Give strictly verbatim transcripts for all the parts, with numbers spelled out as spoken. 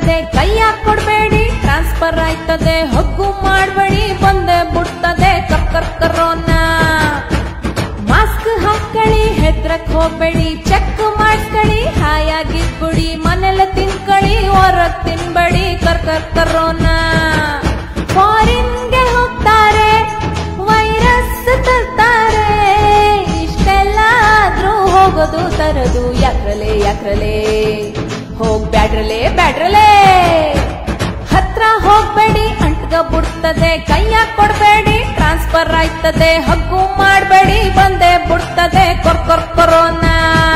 ಆಯ್ತದೆ, ಕೈಯ ಕೊಡ್ಬೇಡಿ ಟ್ರಾನ್ಸ್ಫರ್ ಆಯ್ತದೆ, ಹಗ್ಗು ಮಾಡ್ಬೇಡಿ ಬಂದೆ ಬಿಡ್ತದೆ ಕರ್ಕರ್ ಕರೋನಾ. ಮಾಸ್ಕ್ ಹಾಕೊಳ್ಳಿ ಹೆದ್ರಕ್ ಹೋಗ್ಬೇಡಿ, ಚೆಕ್ ಮಾಡಿಸ್ಕೊಳ್ಳಿ ಹಾಯಾಗಿದ್ಬಿಡಿ, ಮನೇಲೆ ತಿನ್ಕೊಳ್ಳಿ ಹೊರಗ್ ತಿನ್ಬೇಡಿ ಕರ್ಕರ್ ಕರೋನಾ. ಫಾರಿನ್ಗೆ ಹೋಗ್ತಾರೆ ವೈರಸ್ ತರ್ತಾರೆ, ಇಷ್ಟೆಲ್ಲ ಆದ್ರೂ ಹೋಗೋದು ತರದು ಯಾಕ್ರಲೆ ಯಾಕ್ರಲೆ, ಹೋಗ್ಬ್ಯಾಡ್ರಲೆ ಬ್ಯಾಡ್ರಲೆ. ಹತ್ರ ಹೋಗ್ಬೇಡಿ ಅಂಟ್ಗ ಬಿಡ್ತದೆ, ಕೈಯ ಕೊಡ್ಬೇಡಿ ಟ್ರಾನ್ಸ್ಫರ್ ಆಯ್ತದೆ, ಹಗ್ಗು ಮಾಡ್ಬೇಡಿ ಬಂದೆ ಬಿಡ್ತದೆ ಕೊರ್ಕೊರ್ ಕೊರೋನಾ.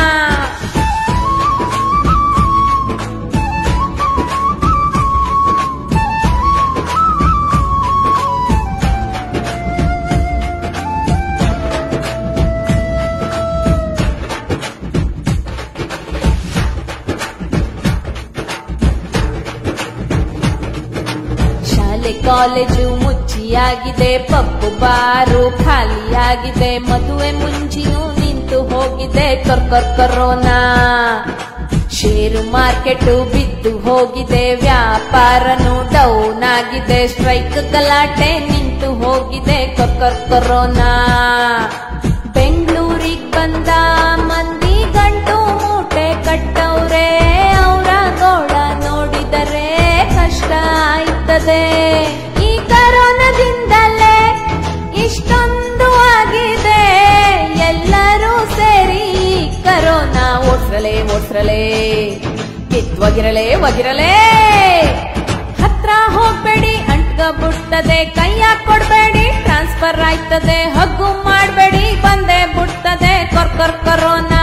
ಕಾಲೇಜು ಮುಚ್ಚಿಯಾಗಿದೆ, ಪಬ್ಬು ಬಾರು ಖಾಲಿಯಾಗಿದೆ, ಮದುವೆ ಮುಂಚಿಯೂ ನಿಂತು ಹೋಗಿದೆ ಕರ್ಕರ್ ಕರೋನಾ. ಷೇರು ಮಾರ್ಕೆಟ್ ಬಿದ್ದು ಹೋಗಿದೆ, ವ್ಯಾಪಾರನು ಡೌನ್ ಆಗಿದೆ, ಸ್ಟ್ರೈಕ್ ಗಲಾಟೆ ನಿಂತು ಹೋಗಿದೆ ಕರ್ಕರ್ ಕರೋನಾ. ಬೆಂಗಳೂರಿಗೆ ಬಂದ ಮಂದಿ ಗಂಟು ಮೂಟೆ ಕಟ್ಟವ್ರೆ, ಅವರ ಗೋಳ ನೋಡಿದರೆ ಕಷ್ಟ ಆಯ್ತದೆ. ಈ ಕರೋನಾದಿಂದಲೇ ಇಷ್ಟೊಂದು ಆಗಿದೆ, ಎಲ್ಲರೂ ಸೇರಿ ಕರೋನಾ ಓಡ್ಸ್ರಲೆ ಓಡ್ಸ್ರಲೆ, ಕಿತ್ವಗಿರಲೆ ಒಗಿರಲೆ. ಹತ್ರ ಹೋಗ್ಬೇಡಿ ಅಂಟ್ಗ ಬಿಡ್ತದೆ, ಕೈಯ ಕೊಡ್ಬೇಡಿ ಟ್ರಾನ್ಸ್ಫರ್ ಆಯ್ತದೆ, ಹಗ್ಗು ಮಾಡ್ಬೇಡಿ ಬಂದೆ ಬಿಡ್ತದೆ ಕೊರ್ಕೊರ್ ಕರೋನಾ.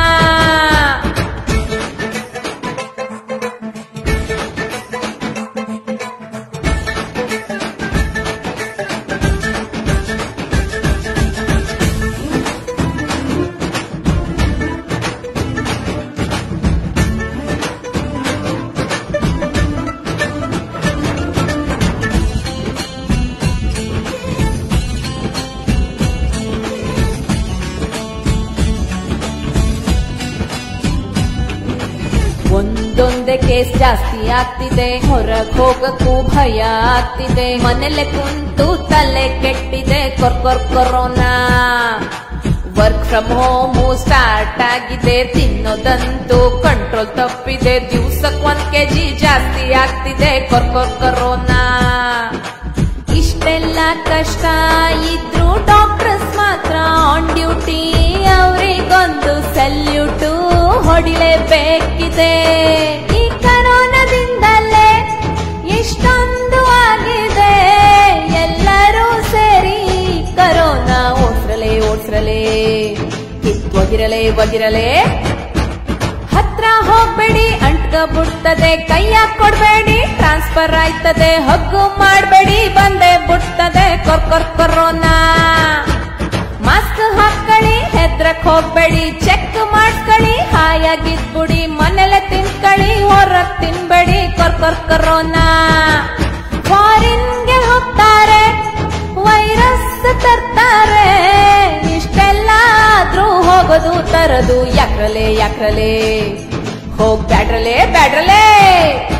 ಒಂದೊಂದೇ ಕೇಸ್ ಜಾಸ್ತಿ ಆಗ್ತಿದೆ, ಹೊರಗ್ ಹೋಗಕ್ಕೂ ಭಯ ಆಗ್ತಿದೆ, ಮನೇಲೆ ಕುಂತು ತಲೆ ಕೆಟ್ಟಿದೆ ಕೊರ್ಕೊರ್ corona. Work from home start ಆಗಿದೆ, ತಿನ್ನೋದಂತೂ ಕಂಟ್ರೋಲ್ ತಪ್ಪಿದೆ, ದಿವ್ಸಕ್ ಒಂದ್ ಕೆಜಿ ಜಾಸ್ತಿ ಆಗ್ತಿದೆ ಕೊರ್ಕೊರ್ ಕೊರೋನಾ. ಇಷ್ಟೆಲ್ಲ ಕಷ್ಟ ಇದ್ರು ಡಾಕ್ಟರ್ಸ್ ಮಾತ್ರ ಆನ್ ಡ್ಯೂಟಿ, ಅವರಿಗೊಂದು ಸಲ್ಯೂಟು ಹೊಡಿಲೇಬೇಕಿದೆ. ಈ ಕರೋನಾದಿಂದಲೇ ಇಷ್ಟೊಂದು ಆಗಿದೆ, ಎಲ್ಲರೂ ಸೇರಿ ಕರೋನಾ ಓಡ್ಸ್ರಲೆ ಓಡ್ಸ್ರಲೆ, ಕಿತ್ವಗಿರಲೆ ಒಗಿರಲೆ. ಹತ್ರ ಹೋಗ್ಬೇಡಿ ಅಂಟ್ಗ ಬಿಡ್ತದೆ, ಕೈಯ ಕೊಡ್ಬೇಡಿ ಟ್ರಾನ್ಸ್ಫರ್ ಆಯ್ತದೆ, ಹಗ್ಗು ಮಾಡ್ಬೇಡಿ ಬಂದೆ ಬಿಡ್ತದೆ ಕೊರ್ಕೊರ್ ಕೊರೋನಾ. ಮಾಸ್ಕ್ ಹಾಕೊಳ್ಳಿ ಹೆದ್ರಕ್ ಹೋಗ್ಬೇಡಿ, ಚೆಕ್ ಮಾಡಿಸ್ಕೊಳ್ಳಿ ಹಾಯಾಗಿದ್ಬಿಡಿ, ಮನೇಲೆ ತಿನ್ಕೊಳ್ಳಿ ಹೊರಗ್ ತಿನ್ಬೇಡಿ ಕೊರ್ಕೊರ್ ಕೊರೋನಾ. ಫಾರಿನ್ಗೆ ಹೋಗ್ತಾರೆ ವೈರಸ್ ತರ್ತಾರೆ, ಇಷ್ಟೆಲ್ಲ ಆದ್ರೂ ಹೋಗೋದು ತರದು ಯಾಕ್ರಲೆ ಯಾಕ್ರಲೆ, ಹೋಗ್ಬ್ಯಾಡ್ರಲೆ ಬ್ಯಾಡ್ರಲೆ.